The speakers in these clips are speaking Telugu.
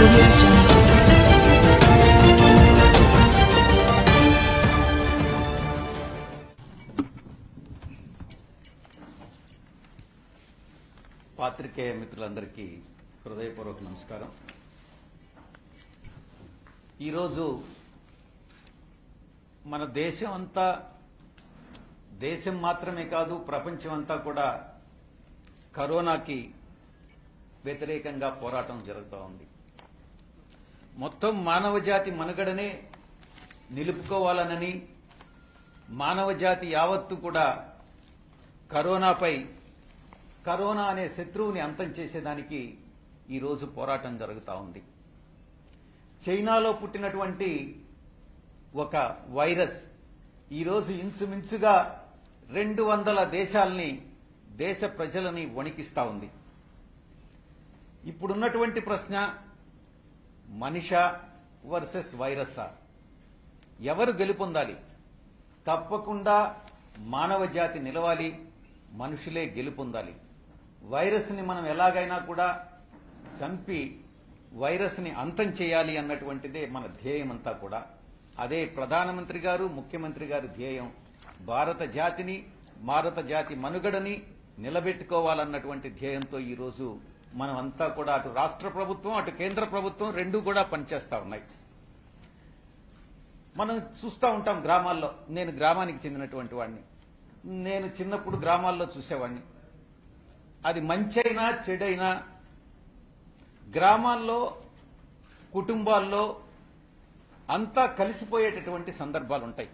audio jungle. పాత్రికేయ మిత్రులందరికీ హృదయపూర్వక నమస్కారం. ఈరోజు మన దేశం మాత్రమే కాదు, ప్రపంచం అంతా కూడా కరోనాకి వ్యతిరేకంగా పోరాటం జరుగుతూ ఉంది. మొత్తం మానవజాతి మనుగడనే నిలుపుకోవాలనని, మానవజాతి యావత్తు కూడా కరోనా అనే శత్రువుని అంతం చేసేదానికి ఈరోజు పోరాటం జరుగుతూ ఉంది. చైనాలో పుట్టినటువంటి ఒక వైరస్ ఈరోజు ఇంచుమించుగా 200 దేశాల్ని, దేశ ప్రజలని వణికిస్తా ఉంది. ఇప్పుడున్నటువంటి ప్రశ్న, మనిషా వర్సెస్ వైరస్సా? ఎవరు గెలుపొందాలి? తప్పకుండా మానవ జాతి నిలవాలి, మనుషులే గెలుపొందాలి. వైరస్ ని మనం ఎలాగైనా కూడా చంపి వైరస్ ని అంతం చేయాలి అన్నటువంటిదే మన ధ్యేయం అంతా కూడా. అదే ప్రధానమంత్రి గారు, ముఖ్యమంత్రి గారి ధ్యేయం. భారత జాతి మనుగడని నిలబెట్టుకోవాలన్నటువంటి ధ్యేయంతో ఈరోజు మనం అంతా కూడా అటు రాష్ట్ర ప్రభుత్వం, అటు కేంద్ర ప్రభుత్వం రెండూ కూడా పనిచేస్తా ఉన్నాయి. మనం చూస్తూ ఉంటాం గ్రామాల్లో. నేను గ్రామానికి చెందినటువంటి వాడిని. నేను చిన్నప్పుడు గ్రామాల్లో చూసేవాడిని. అది మంచైనా చెడైనా గ్రామాల్లో, కుటుంబాల్లో అంతా కలిసిపోయేటటువంటి సందర్భాలుంటాయి.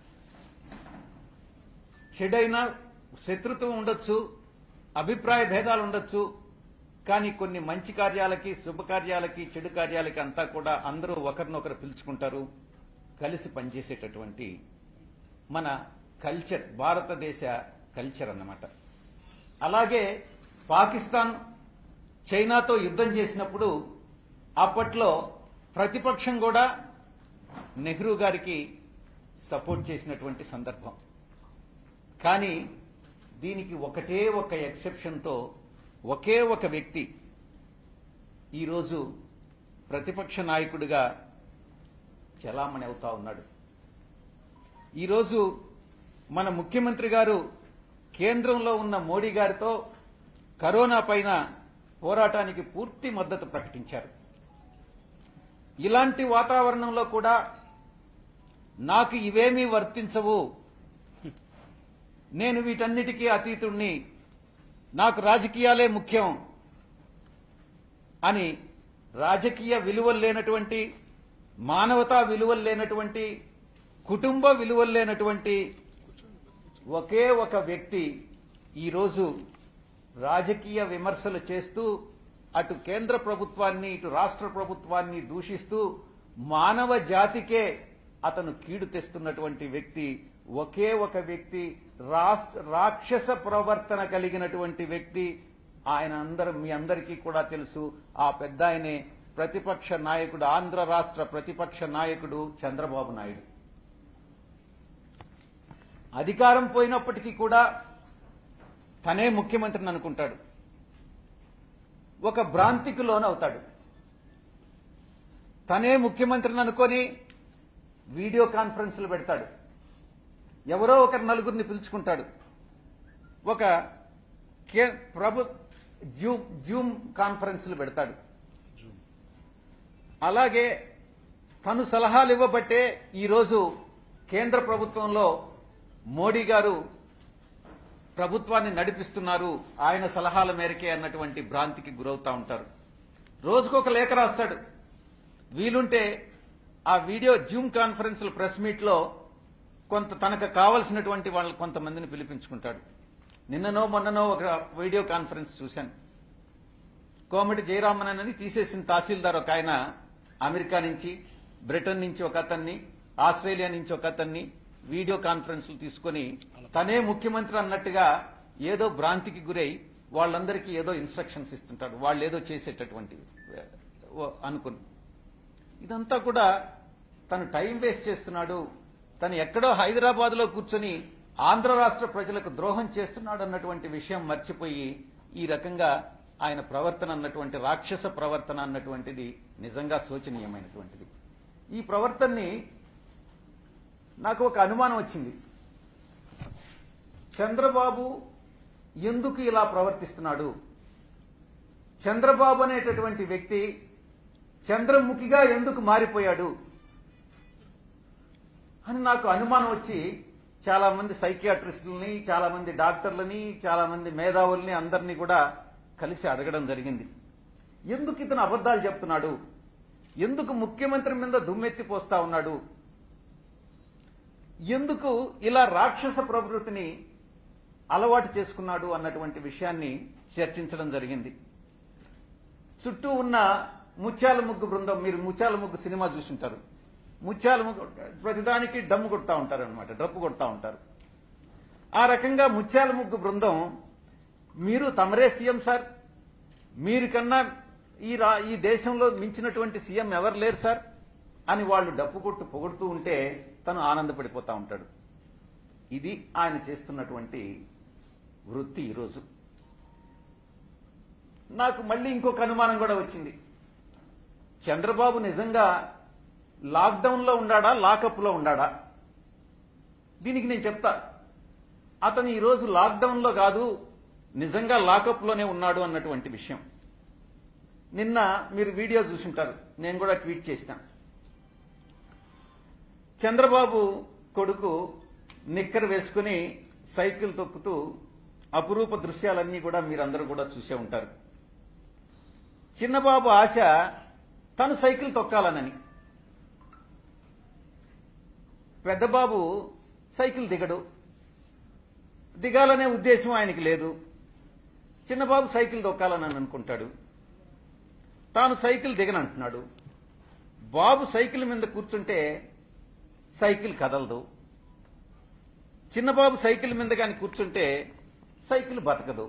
చెడైనా శత్రుత్వం ఉండొచ్చు, అభిప్రాయ భేదాలు ఉండొచ్చు, కానీ కొన్ని మంచి కార్యాలకి, శుభకార్యాలకి, చెడు కార్యాలకి అంతా కూడా అందరూ ఒకరినొకరు పిలుచుకుంటారు, కలిసి పనిచేసేటటువంటి మన కల్చర్, భారతదేశ కల్చర్ అన్నమాట. అలాగే పాకిస్తాన్ చైనాతో యుద్ధం చేసినప్పుడు అప్పట్లో ప్రతిపక్షం కూడా నెహ్రూ గారికి సపోర్ట్ చేసినటువంటి సందర్భం. కానీ దీనికి ఒకటే ఒక ఎక్సెప్షన్తో ఒకే ఒక వ్యక్తి ఈరోజు ప్రతిపక్ష నాయకుడిగా చలామణి అవుతా ఉన్నాడు. ఈరోజు మన ముఖ్యమంత్రి గారు కేంద్రంలో ఉన్న మోడీ గారితో కరోనా పైన పోరాటానికి పూర్తి మద్దతు ప్రకటించారు. ఇలాంటి వాతావరణంలో కూడా నాకు ఇవేమీ వర్తించవు, నేను వీటన్నిటికీ అతీతుణ్ణి, నాకు రాజకీయాలే ముఖ్యం అని రాజకీయ విలువలు లేనటువంటి, మానవతా విలువలు లేనటువంటి, కుటుంబ విలువలు లేనటువంటి ఒకే ఒక వ్యక్తి ఈరోజు రాజకీయ విమర్శలు చేస్తూ అటు కేంద్ర ప్రభుత్వాన్ని, ఇటు రాష్ట్ర ప్రభుత్వాన్ని దూషిస్తూ మానవ జాతికే అతను కీడు తెస్తున్నటువంటి వ్యక్తి, ఒకే ఒక వ్యక్తి, రాక్షస ప్రవర్తన కలిగినటువంటి వ్యక్తి. మీ అందరికీ కూడా తెలుసు. ఆ పెద్ద ఆయనే ప్రతిపక్ష నాయకుడు, ఆంధ్ర రాష్ట్ర ప్రతిపక్ష నాయకుడు చంద్రబాబు నాయుడు. అధికారం పోయినప్పటికీ కూడా తనే ముఖ్యమంత్రిని అనుకుంటాడు. ఒక భ్రాంతికి లోనవుతాడు. తనే ముఖ్యమంత్రిని అనుకొని వీడియో కాన్ఫరెన్స్లు పెడతాడు. ఎవరో ఒకరు నలుగురిని పిలుచుకుంటాడు. ఒక జూమ్ కాన్ఫరెన్స్లు పెడతాడు. అలాగే తను సలహాలు ఇవ్వబట్టే ఈరోజు కేంద్ర ప్రభుత్వంలో మోడీ గారు ప్రభుత్వాన్ని నడిపిస్తున్నారు, ఆయన సలహాల మేరకే అన్నటువంటి భ్రాంతికి గురవుతా ఉంటారు. రోజుకొక లేఖ రాస్తాడు. వీలుంటే ఆ వీడియో జూమ్ కాన్ఫరెన్స్ల ప్రెస్ మీట్లో తనకు కావలసినటువంటి వాళ్ళు కొంతమందిని పిలిపించుకుంటాడు. నిన్ననో మొన్ననో ఒక వీడియో కాన్ఫరెన్స్ చూశాను. కోమటి జయరామన్ అని తీసేసిన తహసీల్దార్ ఒక ఆయన అమెరికా నుంచి, బ్రిటన్ నుంచి ఒక అతన్ని, ఆస్ట్రేలియా నుంచి ఒక అతన్ని వీడియో కాన్ఫరెన్స్లు తీసుకుని తనే ముఖ్యమంత్రి అన్నట్టుగా ఏదో భ్రాంతికి గురై వాళ్ళందరికీ ఏదో ఇన్స్ట్రక్షన్స్ ఇస్తుంటాడు. వాళ్ళు ఏదో చేసేటటువంటి అనుకుని ఇదంతా కూడా తను టైం వేస్ట్ చేస్తున్నాడు, తను ఎక్కడో హైదరాబాద్ లో కూర్చొని ఆంధ్ర రాష్ట్ర ప్రజలకు ద్రోహం చేస్తున్నాడు అన్నటువంటి విషయం మర్చిపోయి ఈ రకంగా ఆయన ప్రవర్తన అన్నటువంటి రాక్షస ప్రవర్తన అన్నటువంటిది నిజంగా శోచనీయమైనటువంటిది. ఈ ప్రవర్తనని నాకు ఒక అనుమానం వచ్చింది. చంద్రబాబు ఎందుకు ఇలా ప్రవర్తిస్తున్నాడు? చంద్రబాబు అనేటటువంటి వ్యక్తి చంద్రముఖిగా ఎందుకు మారిపోయాడు అని నాకు అనుమానం వచ్చి చాలా మంది సైకియాట్రిస్టులని, చాలా మంది డాక్టర్లని, చాలా మంది మేధావుల్ని అందరినీ కూడా కలిసి అడగడం జరిగింది. ఎందుకు ఇతను అబద్దాలు చెప్తున్నాడు? ఎందుకు ముఖ్యమంత్రి మీద దుమ్మెత్తిపోస్తా ఉన్నాడు? ఎందుకు ఇలా రాక్షస ప్రవృత్తిని అలవాటు చేసుకున్నాడు అన్నటువంటి విషయాన్ని చర్చించడం జరిగింది. చుట్టూ ఉన్న ముత్యాల ముగ్గు బృందం, మీరు ముత్యాల ముగ్గు సినిమా చూసుంటారు. ముత్యాల ముగ్గు ప్రతిదానికి డప్పు కొడతా ఉంటారు. ఆ రకంగా ముత్యాల ముగ్గు బృందం, మీరు తమరే సీఎం సార్, మీరు కన్నా ఈ దేశంలో మించినటువంటి సీఎం ఎవరు లేరు సార్ అని వాళ్ళు డప్పు కొట్టు పొగుడుతూ ఉంటే తను ఆనందపడిపోతా ఉంటాడు. ఇది ఆయన చేస్తున్నటువంటి వృత్తి. ఈరోజు నాకు మళ్ళీ ఇంకొక అనుమానం కూడా వచ్చింది. చంద్రబాబు నిజంగా లాక్డౌన్లో ఉన్నాడా, లాకప్లో ఉన్నాడా? దీనికి నేను చెప్తా. అతను ఈరోజు లాక్డౌన్లో కాదు, నిజంగా లాకప్లోనే ఉన్నాడు అన్నటువంటి విషయం. నిన్న మీరు వీడియో చూసుంటారు, నేను కూడా ట్వీట్ చేసిన. చంద్రబాబు కొడుకు నిక్కర్ వేసుకుని సైకిల్ తొక్కుతూ అపురూప దృశ్యాలన్నీ కూడా మీరందరూ కూడా చూసే ఉంటారు. చిన్నబాబు ఆశ తను సైకిల్ తొక్కాలనని. పెద్దబాబు సైకిల్ దిగాలనే ఉద్దేశం ఆయనకి లేదు. చిన్నబాబు సైకిల్ తొక్కాలని అనుకుంటాడు. తాను సైకిల్ దిగనంటున్నాడు. బాబు సైకిల్ మీద కూర్చుంటే సైకిల్ కదలదు. చిన్నబాబు సైకిల్ మీద కానీ కూర్చుంటే సైకిల్ బతకదు.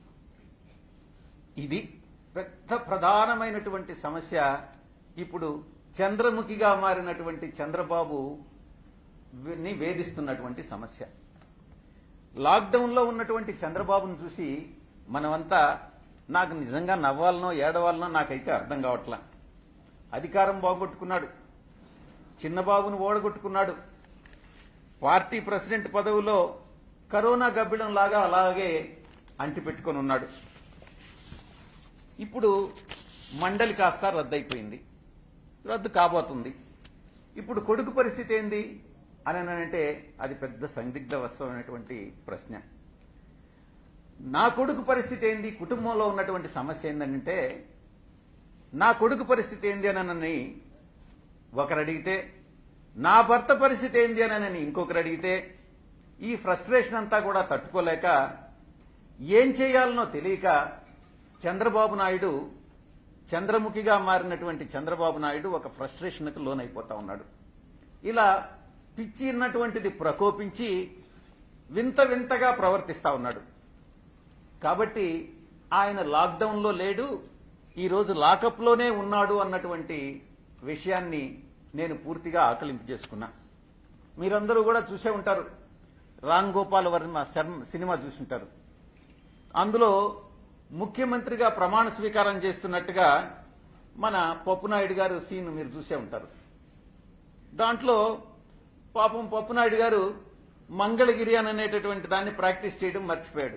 ఇది పెద్ద ప్రధానమైనటువంటి సమస్య. ఇప్పుడు చంద్రముఖిగా మారినటువంటి చంద్రబాబు వేధిస్తున్నటువంటి సమస్య. లాక్డౌన్లో ఉన్నటువంటి చంద్రబాబును చూసి మనమంతా, నాకు నిజంగా నవ్వాలనో ఏడవాలనో నాకైతే అర్థం కావట్లా. అధికారం బాగొట్టుకున్నాడు, చిన్నబాబును ఓడగొట్టుకున్నాడు, పార్టీ ప్రెసిడెంట్ పదవిలో కరోనా గబ్బిడం లాగా అలాగే అంటిపెట్టుకొని ఉన్నాడు. ఇప్పుడు మండలి కాస్త రద్దు కాబోతుంది. ఇప్పుడు కొడుకు పరిస్థితి ఏంది అని అంటే అది పెద్ద సందిగ్ధవస్తమైనటువంటి ప్రశ్న. నా కొడుకు పరిస్థితి ఏంది, కుటుంబంలో ఉన్నటువంటి సమస్య ఏంటంటే, నా కొడుకు పరిస్థితి ఏంది అని ఒకరు అడిగితే, నా భర్త పరిస్థితి ఏంది అని ఇంకొకరు అడిగితే, ఈ ఫ్రస్ట్రేషన్ అంతా కూడా తట్టుకోలేక ఏం చేయాలనో తెలియక చంద్రబాబు నాయుడు, చంద్రముఖిగా మారినటువంటి చంద్రబాబు నాయుడు ఒక ఫ్రస్ట్రేషన్కు లోనైపోతా ఉన్నాడు. ఇలా పిచ్చి ఉన్నటువంటిది ప్రకోపించి వింతగా ప్రవర్తిస్తా ఉన్నాడు. కాబట్టి ఆయన లాక్డౌన్లో లేడు, ఈరోజు లాకప్లోనే ఉన్నాడు అన్నటువంటి విషయాన్ని నేను పూర్తిగా ఆకలింపు చేసుకున్నా. మీరందరూ కూడా చూసే ఉంటారు, రామ్ గోపాల్ వర్మ సినిమా చూసుంటారు. అందులో ముఖ్యమంత్రిగా ప్రమాణ స్వీకారం చేస్తున్నట్టుగా మన పప్పునాయుడు గారు సీన్ మీరు చూసే ఉంటారు. దాంట్లో పాపం పప్పునాయుడు గారు మంగళగిరి అనేటటువంటి దాన్ని ప్రాక్టీస్ చేయడం మర్చిపోయాడు.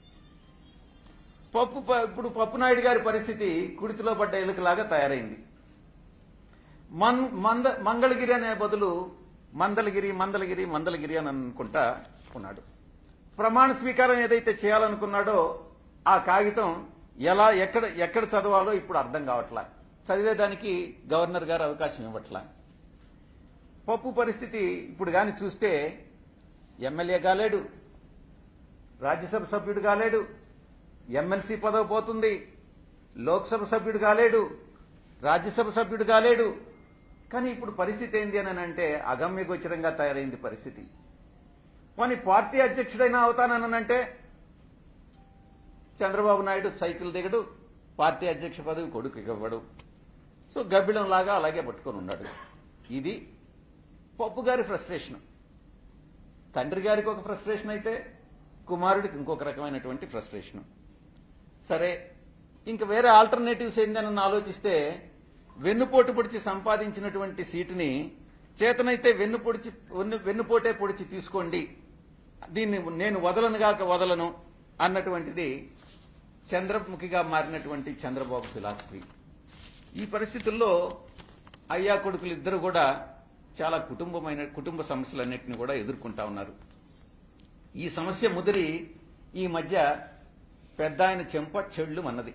ఇప్పుడు పప్పునాయుడు గారి పరిస్థితి కుడితిలో పడ్డ ఎలుకలాగా తయారైంది. మంగళగిరి అనే బదులు మందలగిరి అని అనుకుంటా ఉన్నాడు. ప్రమాణ స్వీకారం ఏదైతే చేయాలనుకున్నాడో ఆ కాగితం ఎక్కడ చదవాలో ఇప్పుడు అర్థం కావట్లా. చదివేదానికి గవర్నర్ గారు అవకాశం ఇవ్వట్లా. పప్పు పరిస్థితి ఇప్పుడు గాని చూస్తే ఎమ్మెల్యే కాలేడు, రాజ్యసభ సభ్యుడు కాలేడు, ఎమ్మెల్సీ పదవి పోతుంది, లోక్సభ సభ్యుడు కాలేడు, రాజ్యసభ సభ్యుడు కాలేడు. కానీ ఇప్పుడు పరిస్థితి ఏంది అని అంటే అగమ్యగోచరంగా తయారైంది పరిస్థితి. కానీ పార్టీ అధ్యక్షుడైనా అవుతాననంటే చంద్రబాబు నాయుడు సైకిల్ దిగడు, పార్టీ అధ్యక్ష పదవి కొడుకు ఇవ్వడు. సో గబ్బిలం లాగా అలాగే పట్టుకొని ఉన్నాడు. ఇది పప్పు గారి ఫ్రస్ట్రేషన్. తండ్రి గారికి ఒక ఫ్రస్ట్రేషన్ అయితే కుమారుడికి ఇంకొక రకమైనటువంటి ఫ్రస్ట్రేషన్. సరే, ఇంకా వేరే ఆల్టర్నేటివ్స్ ఏందని ఆలోచిస్తే వెన్నుపోటు పొడిచి సంపాదించినటువంటి సీటుని చేతనైతే వెన్నుపోటే పొడిచి తీసుకోండి, దీన్ని నేను వదలను అన్నటువంటిది చంద్రముఖిగా మారినటువంటి చంద్రబాబు ఫిలాసఫీ. ఈ పరిస్థితుల్లో అయ్యా కొడుకులు ఇద్దరు కూడా చాలా కుటుంబ సమస్యలన్నింటినీ కూడా ఎదుర్కొంటా ఉన్నారు. ఈ సమస్య ముదిరి ఈ మధ్య పెద్ద ఆయన చెంప చెళ్ళు అన్నది.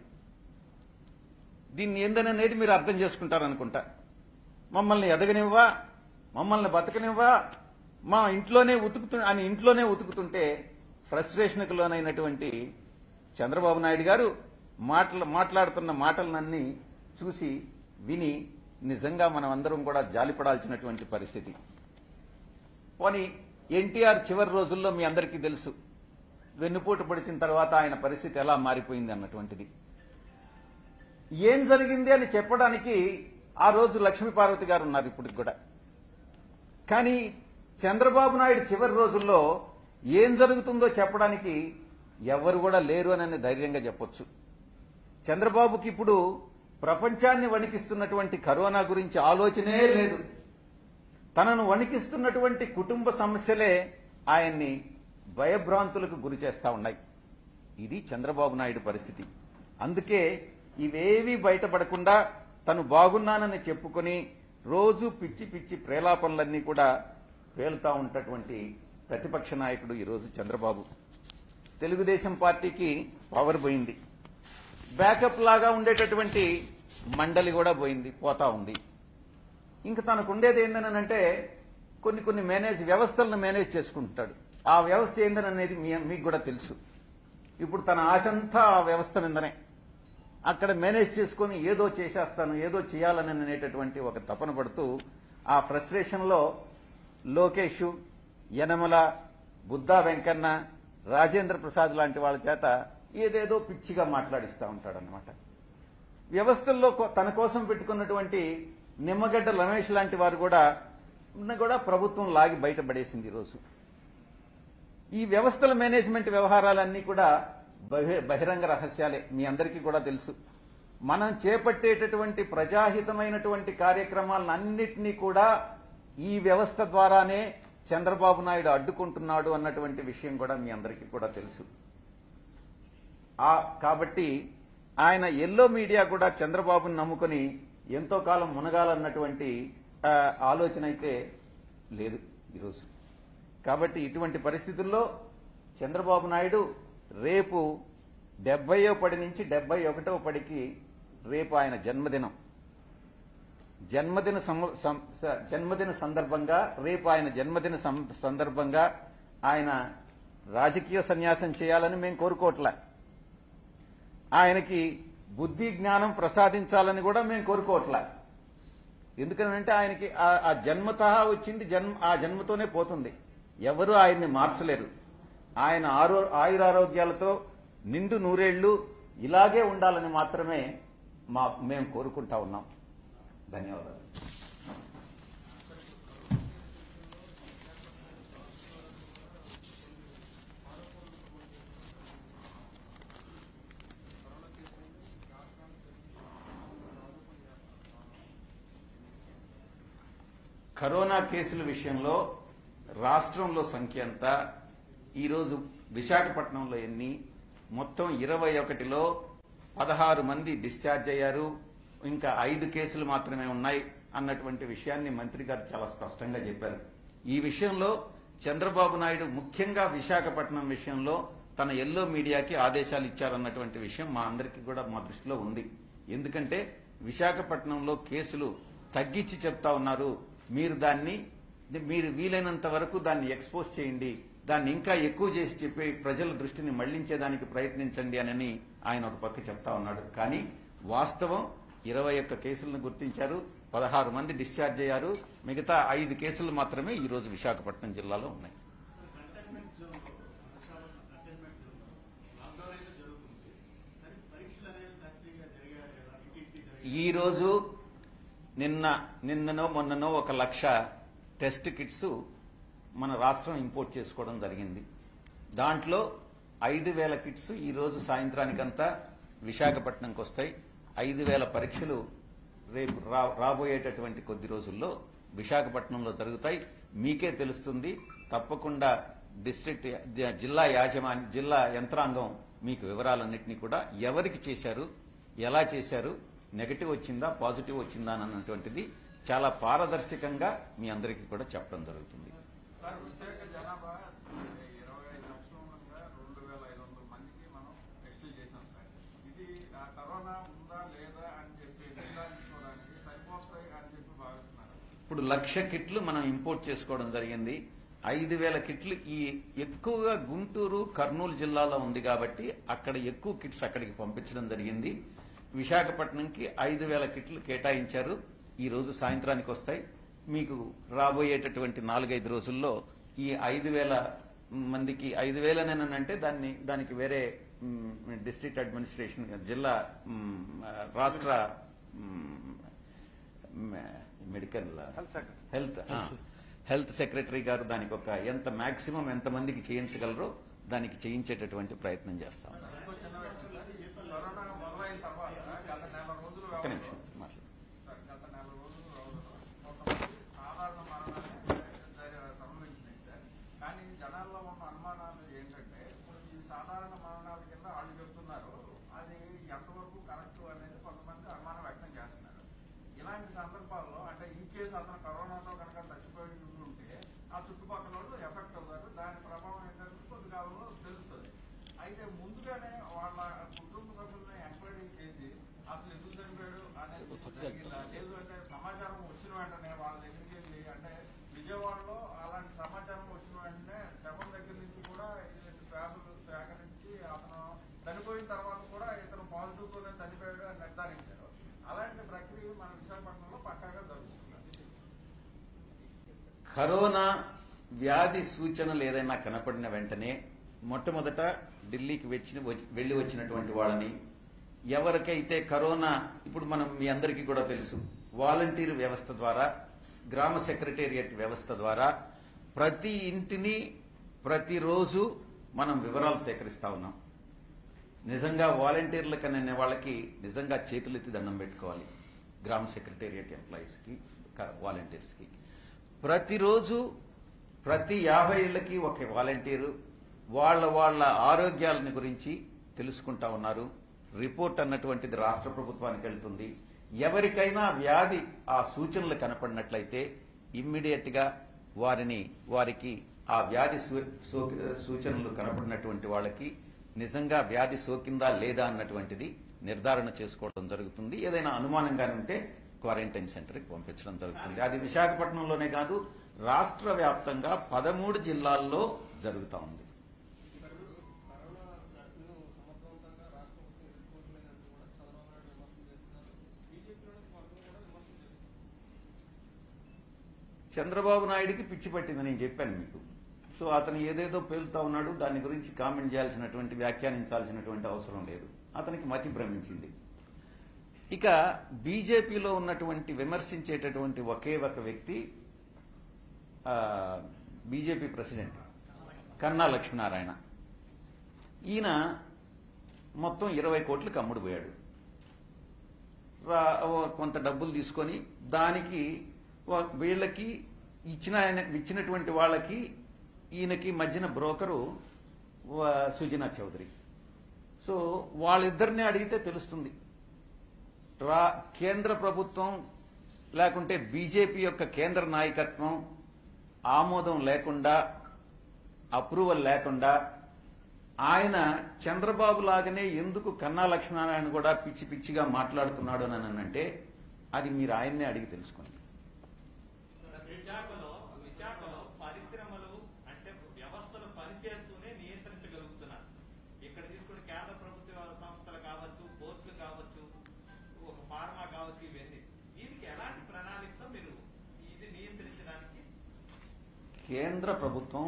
దీన్ని ఏందనేది మీరు అర్థం చేసుకుంటారనుకుంటా. మమ్మల్ని ఎదగనివ్వా, మమ్మల్ని బతకనివ్వా, మా ఇంట్లోనే ఉతుకుతుంటే ఫ్రస్ట్రేషన్కు లోనైనటువంటి చంద్రబాబు నాయుడు గారు మాట్లాడుతున్న మాటలన్నీ చూసి విని నిజంగా మనం అందరం కూడా జాలిపడాల్సినటువంటి పరిస్థితి. పోనీ ఎన్టీఆర్ చివరి రోజుల్లో మీ అందరికీ తెలుసు, వెన్నుపోటు పడిచిన తర్వాత ఆయన పరిస్థితి ఎలా మారిపోయింది అన్నటువంటిది. ఏం జరిగింది అని చెప్పడానికి ఆ రోజు లక్ష్మీపార్వతి గారు ఉన్నారు ఇప్పటికి కూడా. కానీ చంద్రబాబు నాయుడు చివరి రోజుల్లో ఏం జరుగుతుందో చెప్పడానికి ఎవరు కూడా లేరు అని ధైర్యంగా చెప్పొచ్చు. చంద్రబాబుకి ఇప్పుడు ప్రపంచాన్ని వణికిస్తున్నటువంటి కరోనా గురించి ఆలోచనే లేదు. తనను వణికిస్తున్నటువంటి కుటుంబ సమస్యలే ఆయన్ని భయభ్రాంతులకు గురి చేస్తా ఉన్నాయి. ఇది చంద్రబాబు నాయుడు పరిస్థితి. అందుకే ఇవేవీ బయటపడకుండా తను బాగున్నానని చెప్పుకొని రోజు పిచ్చి పిచ్చి ప్రేలాపనలన్నీ కూడా పేలుతా ఉన్నటువంటి ప్రతిపక్ష నాయకుడు ఈరోజు చంద్రబాబు. తెలుగుదేశం పార్టీకి పవర్ పోయింది, బ్యాకప్ లాగా ఉండేటటువంటి మండలి కూడా పోతా ఉంది. ఇంకా తనకు ఉండేది ఏందనంటే కొన్ని వ్యవస్థలను మేనేజ్ చేసుకుంటాడు. ఆ వ్యవస్థ ఏందనేది మీకు కూడా తెలుసు. ఇప్పుడు తన ఆశంతా ఆ వ్యవస్థ మీదనే. అక్కడ మేనేజ్ చేసుకుని ఏదో చేసేస్తాను, ఏదో చేయాలని అనేటటువంటి ఒక తపన పడుతూ ఆ ఫ్రస్ట్రేషన్ లో లోకేష్, యనమల, బుద్దా వెంకన్న, రాజేంద్ర ప్రసాద్ లాంటి వాళ్ళ చేత ఏదేదో పిచ్చిగా మాట్లాడిస్తూ ఉంటాడనమాట. వ్యవస్థల్లో తన కోసం పెట్టుకున్నటువంటి నిమ్మగడ్డ రమేష్ లాంటి వారు కూడా ప్రభుత్వం లాగి బయటపడేసింది. ఈరోజు ఈ వ్యవస్థల మేనేజ్మెంట్ వ్యవహారాలన్నీ కూడా బహిరంగ రహస్యాలే, మీ అందరికీ కూడా తెలుసు. మనం చేపట్టేటటువంటి ప్రజాహితమైనటువంటి కార్యక్రమాలన్నింటినీ కూడా ఈ వ్యవస్థ ద్వారానే చంద్రబాబు నాయుడు అడ్డుకుంటున్నాడు అన్నటువంటి విషయం కూడా మీ అందరికీ కూడా తెలుసు. కాబట్టి ఆయన ఎల్లో మీడియా కూడా చంద్రబాబుని నమ్ముకుని ఎంతో కాలం మునగాలన్నటువంటి ఆలోచన అయితే లేదు ఈరోజు. కాబట్టి ఇటువంటి పరిస్థితుల్లో చంద్రబాబు నాయుడు రేపు 70వ పడి నుంచి 71వ పడికి రేపు ఆయన జన్మదిన సందర్భంగా రేపు ఆయన జన్మదిన సందర్భంగా ఆయన రాజకీయ సన్యాసం చేయాలని మేము కోరుకోవట్లే. ఆయనకి బుద్ధి జ్ఞానం ప్రసాదించాలని కూడా మేము కోరుకోవట్లే. ఎందుకంటే ఆయనకి ఆ జన్మతః వచ్చింది, ఆ జన్మతోనే పోతుంది. ఎవరు ఆయన్ని మార్చలేరు. ఆయన ఆయురారోగ్యాలతో నిండు నూరేళ్లు ఇలాగే ఉండాలని మాత్రమే మేము కోరుకుంటా ఉన్నాం. ధన్యవాదాలు. కరోనా కేసుల విషయంలో రాష్ట్రంలో సంఖ్య అంతా ఈరోజు విశాఖపట్నంలో మొత్తం 21లో 16 మంది డిశ్చార్జ్ అయ్యారు. ఇంకా 5 కేసులు మాత్రమే ఉన్నాయి అన్నటువంటి విషయాన్ని మంత్రి గారు చాలా స్పష్టంగా చెప్పారు. ఈ విషయంలో చంద్రబాబు నాయుడు ముఖ్యంగా విశాఖపట్నం విషయంలో తన ఎల్లో మీడియాకి ఆదేశాలు ఇచ్చారన్నటువంటి విషయం మా అందరికీ కూడా మా దృష్టిలో ఉంది. ఎందుకంటే విశాఖపట్నంలో కేసులు తగ్గించి చెప్తా ఉన్నారు. మీరు వీలైనంత వరకు దాన్ని ఎక్స్పోజ్ చేయండి, దాన్ని ఇంకా ఎక్కువ చేసి చెప్పి ప్రజల దృష్టిని మళ్లించేదానికి ప్రయత్నించండి అని ఆయన ఒక పక్క చెప్తా ఉన్నాడు. కానీ వాస్తవం 21 కేసులను గుర్తించారు, 16 మంది డిశ్చార్జ్ అయ్యారు. మిగతా 5 కేసులు మాత్రమే ఈ రోజు విశాఖపట్నం జిల్లాలో ఉన్నాయి. ఈ రోజు నిన్ననో మొన్ననో 1,00,000 టెస్ట్ కిట్స్ మన రాష్ట్రం ఇంపోర్ట్ చేసుకోవడం జరిగింది. దాంట్లో 5,000 కిట్స్ ఈ రోజు సాయంత్రానికంతా విశాఖపట్నంకి వస్తాయి. 5,000 పరీక్షలు రేపు రాబోయేటటువంటి కొద్ది రోజుల్లో విశాఖపట్నంలో జరుగుతాయి. మీకే తెలుస్తుంది. తప్పకుండా డిస్ట్రిక్ట్ జిల్లా యంత్రాంగం మీకు వివరాలన్నింటినీ కూడా ఎవరికి చేశారు, ఎలా చేశారు, నెగటివ్ వచ్చిందా పాజిటివ్ వచ్చిందా అన్నటువంటిది చాలా పారదర్శకంగా మీ అందరికీ కూడా చెప్పడం జరుగుతుంది. సార్, విశాఖ జనాభా 25 లక్షల ఉండగా 2,500 మందికి మనం టెస్టులు చేశాం సార్. ఇది కరోనా ఉందా లేదా అని చెప్పి నిర్ధారించుకోవడానికి సరిపోతాయి అని చెప్పి భావిస్తున్నారు. ఇప్పుడు 1,00,000 కిట్లు మనం ఇంపోర్ట్ చేసుకోవడం జరిగింది. 5,000 కిట్లు ఈ ఎక్కువగా గుంటూరు, కర్నూలు జిల్లాలో ఉంది కాబట్టి అక్కడ ఎక్కువ కిట్స్ అక్కడికి పంపించడం జరిగింది. విశాఖపట్నంకి 5,000 కిట్లు కేటాయించారు. ఈ రోజు సాయంత్రానికి వస్తాయి. మీకు రాబోయేటటువంటి 4-5 రోజుల్లో ఈ 5,000 మందికి 5,000 అంటే దానికి వేరే డిస్ట్రిక్ట్ అడ్మినిస్ట్రేషన్ జిల్లా రాష్ట్ర మెడికల్ హెల్త్ సెక్రటరీ గారు దానికి ఒక ఎంత మాక్సిమం ఎంతమందికి చేయించగలరో దానికి చేయించేటటువంటి ప్రయత్నం చేస్తాం. కరోనా మొదలైన తర్వాత గత నెల రోజులు ఒక్క నిమిషం మాట్లాడు. గత నెల రోజులు కొంతమంది సాధారణ మరణాలు సంభవించినాయి సార్. కానీ జనాల్లో ఉన్న అనుమానాలు ఏంటంటే ఇప్పుడు ఈ సాధారణ మరణాల కింద వాళ్ళు చెప్తున్నారు. అది ఎంతవరకు కరెక్ట్ అనేది కొంతమంది అనుమానం వ్యక్తం చేస్తున్నారు. ఇలాంటి సందర్భాల్లో అంటే ఈ కేసు అతను కరోనాతో కనుక చచ్చిపోయి ఉంటే ఆ చుట్టుపక్కల వాళ్ళు ఎఫెక్ట్ అవుతారు. దాని ప్రభావం ఏంటంటే కొద్ది కాలంలో తెలుస్తుంది. అయితే ముందుగానే వాళ్ళ కుటుంబ సభ్యులను ఎంక్వైరీ చేసి అసలు ఎందుకు చనిపోయాడు అనేది జరిగిందా, లేదు అంటే సమాచారం వచ్చిన వెంటనే వాళ్ళ దగ్గరికి వెళ్ళి అంటే విజయవాడలో అలాంటి సమాచారం వచ్చిన వెంటనే శవం దగ్గర నుంచి కూడా శ్వాసలు సేకరించి అతను చనిపోయిన తర్వాత కూడా ఇతను పాజిటివ్ తోనే చనిపోయాడు అని నిర్ధారించారు. అలాంటి ప్రక్రియ మన విశాఖపట్నంలో పక్కాగా జరుగుతుంది. కరోనా వ్యాధి సూచనలు ఏదైనా కనపడిన వెంటనే మొట్టమొదట ఢిల్లీకి వెళ్లి వచ్చినటువంటి వాళ్ళని ఎవరికైతే కరోనా ఇప్పుడు మనం మీ అందరికీ కూడా తెలుసు వాలంటీర్ వ్యవస్థ ద్వారా గ్రామ సెక్రటేరియట్ వ్యవస్థ ద్వారా ప్రతి ఇంటిని ప్రతిరోజు మనం వివరాలు సేకరిస్తా ఉన్నాం. నిజంగా వాలంటీర్లకనే వాళ్ళకి నిజంగా చేతులెత్తి దండం పెట్టుకోవాలి. గ్రామ సెక్రటేరియట్ ఎంప్లాయీస్ కి, వాలంటీర్స్ కి ప్రతిరోజు ప్రతి 50 ఇళ్లకి ఒక వాలంటీరు వాళ్ళ ఆరోగ్యాలని గురించి తెలుసుకుంటా ఉన్నారు. రిపోర్ట్ అన్నటువంటిది రాష్ట్ర ప్రభుత్వానికి వెళ్తుంది. ఎవరికైనా వ్యాధి ఆ సూచనలు కనపడినట్లయితే ఇమ్మీడియట్ గా వారికి ఆ వ్యాధి సూచనలు కనపడినటువంటి వాళ్ళకి నిజంగా వ్యాధి సోకిందా లేదా అన్నటువంటిది నిర్ధారణ చేసుకోవడం జరుగుతుంది. ఏదైనా అనుమానంగానే ఉంటే క్వారంటైన్ సెంటర్కి పంపించడం జరుగుతుంది. అది విశాఖపట్నంలోనే కాదు రాష్ట్ర వ్యాప్తంగా 13 జిల్లాల్లో జరుగుతూ ఉంది. చంద్రబాబు నాయుడికి పిచ్చి పట్టిందని నేను చెప్పాను మీకు. సో అతను ఏదేదో పేలుతా ఉన్నాడు. దాని గురించి కామెంట్ చేయాల్సినటువంటి వ్యాఖ్యానించాల్సినటువంటి అవసరం లేదు. అతనికి మతి భ్రమించింది. ఇక బీజేపీలో ఉన్నటువంటి విమర్శించేటటువంటి ఒకే ఒక వ్యక్తి బీజేపీ ప్రెసిడెంట్ కన్నా లక్ష్మీనారాయణ. ఈయన మొత్తం 20 కోట్లకు అమ్ముడు పోయాడు. కొంత డబ్బులు తీసుకొని దానికి వీళ్ళకి ఇచ్చినటువంటి వాళ్ళకి ఈయనకి మధ్యన బ్రోకరు సుజనా చౌదరి. సో వాళ్ళిద్దరిని అడిగితే తెలుస్తుంది. కేంద్ర ప్రభుత్వం లేకుంటే బీజేపీ యొక్క కేంద్ర నాయకత్వం ఆమోదం లేకుండా, అప్రూవల్ లేకుండా ఆయన చంద్రబాబు లాగానే ఎందుకు కన్నా లక్ష్మీనారాయణ కూడా పిచ్చి పిచ్చిగా మాట్లాడుతున్నాడు అని అంటే అది మీరు ఆయన్నే అడిగి తెలుసుకోండి. విశాఖలో పరిశ్రమలు అంటే వ్యవస్థలు పనిచేస్తూనే నియంత్రించగలుగుతున్నారు. ఇక్కడ తీసుకుని కేంద్ర ప్రభుత్వ సంస్థలు కావచ్చు, పోర్టులు కావచ్చు, ఒక ఫార్మా కావచ్చు, ఇవన్నీ దీనికి ఎలాంటి ప్రణాళికతో మీరు ఇది నియంత్రించడానికి? కేంద్ర ప్రభుత్వం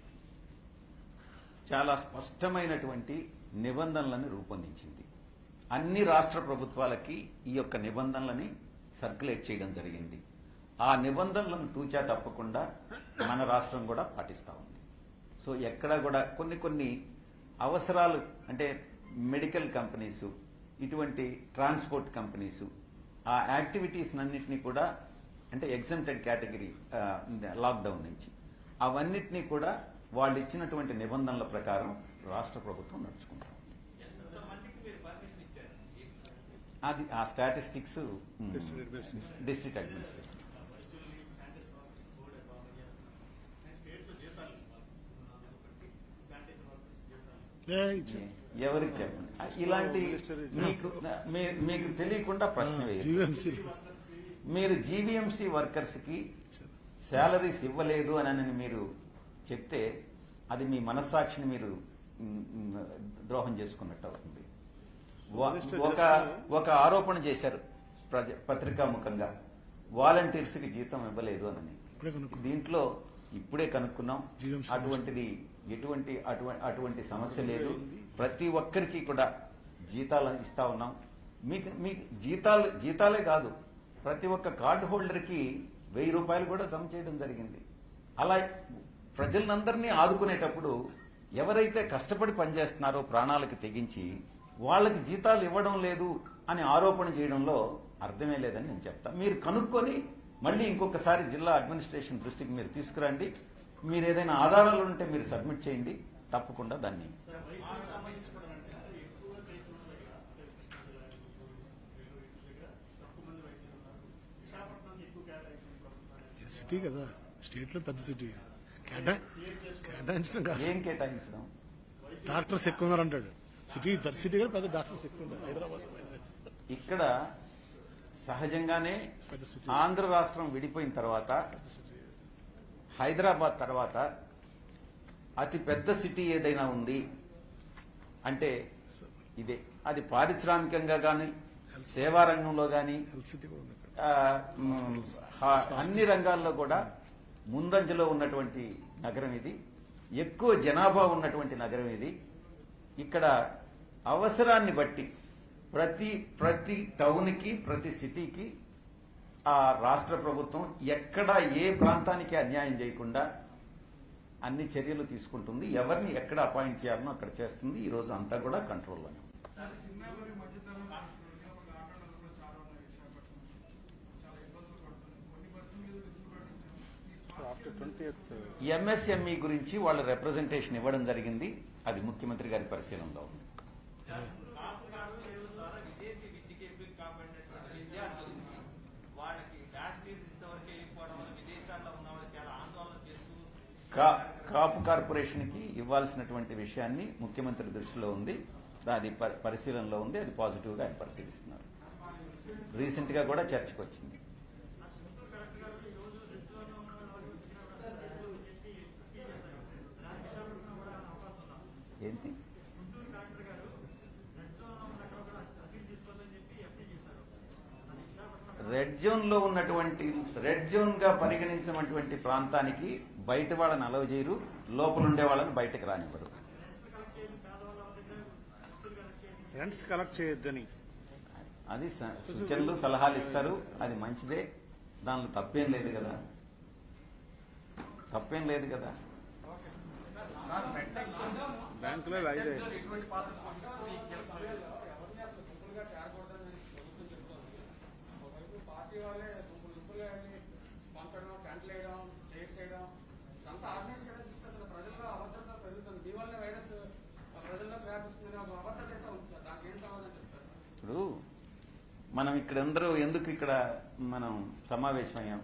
చాలా స్పష్టమైనటువంటి నిబంధనలను రూపొందించింది. అన్ని రాష్ట్ర ప్రభుత్వాలకి ఈ యొక్క నిబంధనలని సర్క్యులేట్ చేయడం జరిగింది. ఆ నిబంధనలను తూచా తప్పకుండా మన రాష్ట్రం కూడా పాటిస్తా ఉంది. సో ఎక్కడ కూడా కొన్ని అవసరాలు అంటే మెడికల్ కంపెనీస్ ఇటువంటి ట్రాన్స్పోర్ట్ కంపెనీస్ ఆ యాక్టివిటీస్ అన్నింటినీ కూడా అంటే ఎగ్జంప్టెడ్ కేటగిరీ లాక్డౌన్ నుంచి అవన్నిటినీ కూడా వాళ్ళు ఇచ్చినటువంటి నిబంధనల ప్రకారం రాష్ట్ర ప్రభుత్వం నడుచుకుంటాం. ఎంతమందికి మీరు పర్మిషన్ ఇచ్చారు? అది ఆ స్టాటిస్టిక్స్ డిస్ట్రిక్ట్ అడ్మినిస్ట్రేషన్ ఎవరికి చెప్పండి. ఇలాంటి మీకు తెలియకుండా ప్రశ్న వేయదు. మీరు జీవీఎంసీ వర్కర్స్ కి శాలరీస్ ఇవ్వలేదు అని మీరు చెప్తే అది మీ మనస్సాక్షిని మీరు ద్రోహం చేసుకున్నట్టు అవుతుంది. ఒక ఆరోపణ చేశారు పత్రికాముఖంగా, వాలంటీర్స్ కి జీతం ఇవ్వలేదు అని. దీంట్లో ఇప్పుడే కనుక్కున్నాం, అటువంటి సమస్య లేదు. ప్రతి ఒక్కరికి కూడా జీతాలు ఇస్తా ఉన్నాం. మీకు జీతాలే కాదు, ప్రతి ఒక్క కార్డు హోల్డర్ కి 1000 రూపాయలు కూడా జమ చేయడం జరిగింది. అలా ప్రజలందరినీ ఆదుకునేటప్పుడు ఎవరైతే కష్టపడి పనిచేస్తున్నారో ప్రాణాలకు తెగించి వాళ్ళకి జీతాలు ఇవ్వడం లేదు అని ఆరోపణ చేయడంలో అర్థమే లేదని నేను చెప్తాను. మీరు కనుక్కొని మళ్ళీ ఇంకొకసారి జిల్లా అడ్మినిస్ట్రేషన్ దృష్టికి మీరు తీసుకురండి. మీరు ఏదైనా ఆధారాలు ఉంటే మీరు సబ్మిట్ చేయండి, తప్పకుండా దాన్ని. సిటీ కదా, స్టేట్ లో పెద్ద సిటీ, కేటాయించడం కాదు. ఏం కేటాయించడం? డాక్టర్స్ ఎక్కువ ఉన్నారు అంటాడు. సిటీ పెద్ద సిటీ కదా, పెద్ద డాక్టర్స్ ఎక్కువ ఉన్నారు. హైదరాబాద్ ఇక్కడ సహజంగానే ఆంధ్ర రాష్ట్రం విడిపోయిన తర్వాత హైదరాబాద్ తర్వాత అతి పెద్ద సిటీ ఏదైనా ఉంది అంటే ఇదే. అది పారిశ్రామికంగా గాని, సేవా రంగంలో గాని, అన్ని రంగాల్లో కూడా ముందంజలో ఉన్నటువంటి నగరం ఇది. ఎక్కువ జనాభా ఉన్నటువంటి నగరం ఇది. ఇక్కడ అవసరాన్ని బట్టి ప్రతి టౌన్ కి, ప్రతి సిటీకి ఆ రాష్ట్ర ప్రభుత్వం ఎక్కడ ఏ ప్రాంతానికి అన్యాయం చేయకుండా అన్ని చర్యలు తీసుకుంటుంది. ఎవరిని ఎక్కడ అపాయింట్ చేయాలనో అక్కడ చేస్తుంది. ఈ రోజు అంతా కూడా కంట్రోల్లోనే. ఎంఎస్ఎంఈ గురించి వాళ్ళ రిప్రజెంటేషన్ ఇవ్వడం జరిగింది. అది ముఖ్యమంత్రి గారి పరిశీలనలో ఉంది. కాపు కార్పొరేషన్ కి ఇవ్వాల్సినటువంటి విషయాన్ని ముఖ్యమంత్రి దృష్టిలో ఉంది. అది పరిశీలనలో ఉంది. అది పాజిటివ్ గా ఆయన పరిశీలిస్తున్నారు. రీసెంట్ గా కూడా చర్చకు వచ్చింది. ఏంటి? రెడ్ జోన్ గా పరిగణించినటువంటి ప్రాంతానికి బయట వాళ్ళని అలవ్ చేయరు, లోపల ఉండే వాళ్ళని బయటకు రానివ్వరు. రెంట్స్ కలెక్ట్ చేయొద్దని అది సూచనలు సలహాలు ఇస్తారు. అది మంచిదే, దానిలో తప్పేం లేదు కదా. బ్యాంకులో వాయిదా ఇప్పుడు మనం ఎందుకు ఇక్కడ మనం సమావేశమయ్యాం?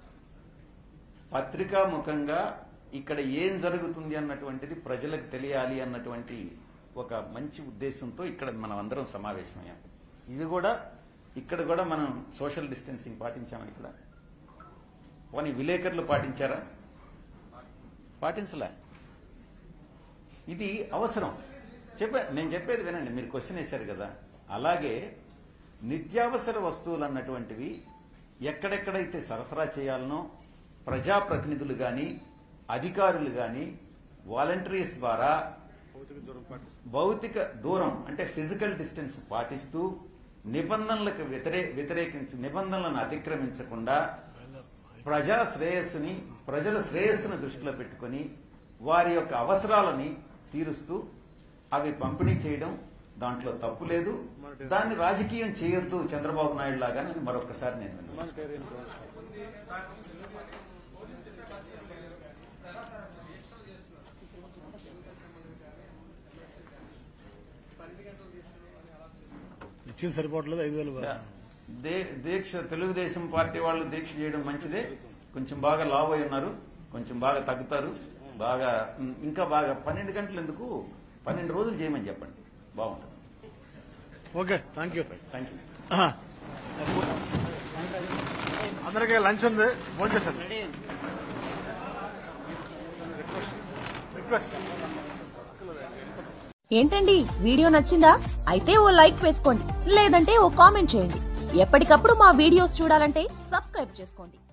పత్రికాముఖంగా ఇక్కడ ఏం జరుగుతుంది అన్నటువంటిది ప్రజలకు తెలియాలి అన్నటువంటి ఒక మంచి ఉద్దేశంతో ఇక్కడ మనం అందరం సమావేశమయ్యాం. ఇక్కడ కూడా మనం సోషల్ డిస్టెన్సింగ్ పాటించాము. ఇక్కడ పోనీ విలేకరులు పాటించారా? పాటించలే. ఇది అవసరం. నేను చెప్పేది వినండి. మీరు క్వశ్చన్ వేశారు కదా. అలాగే నిత్యావసర వస్తువులు అన్నటువంటివి ఎక్కడెక్కడైతే సరఫరా చేయాలనో ప్రజాప్రతినిధులు గాని, అధికారులు గాని వాలంటీర్స్ ద్వారా భౌతిక దూరం అంటే ఫిజికల్ డిస్టెన్స్ పాటిస్తూ నిబంధనలకు వ్యతిరేకించి నిబంధనలను అతిక్రమించకుండా ప్రజల శ్రేయస్సును దృష్టిలో పెట్టుకుని వారి యొక్క అవసరాలని తీరుస్తూ అవి పంపిణీ చేయడం, దాంట్లో తప్పు లేదు. దాన్ని రాజకీయం చేయొద్దు చంద్రబాబు నాయుడు లాగా అని మరొకసారి నేను విన్నాను. ఇచ్చింది సరిపోవట్లేదు 5,000. దీక్ష తెలుగుదేశం పార్టీ వాళ్ళు దీక్ష చేయడం మంచిదే. కొంచెం బాగా లావ్ అయి ఉన్నారు, కొంచెం బాగా తగ్గుతారు. బాగా ఇంకా బాగా 12 గంటలు ఎందుకు 12 రోజులు చేయమని చెప్పండి, బాగుంటుంది. Okay, thank you. Thank you. అందరికీ లంచ్ ఉంది, ఫోన్ చేశాను. రిక్వెస్ట్. ఏంటండి, వీడియో నచ్చిందా? అయితే ఓ లైక్ వేసుకోండి, లేదంటే ఓ కామెంట్ చేయండి. ఎప్పటికప్పుడు మా వీడియోస్ చూడాలంటే సబ్స్క్రైబ్ చేసుకోండి.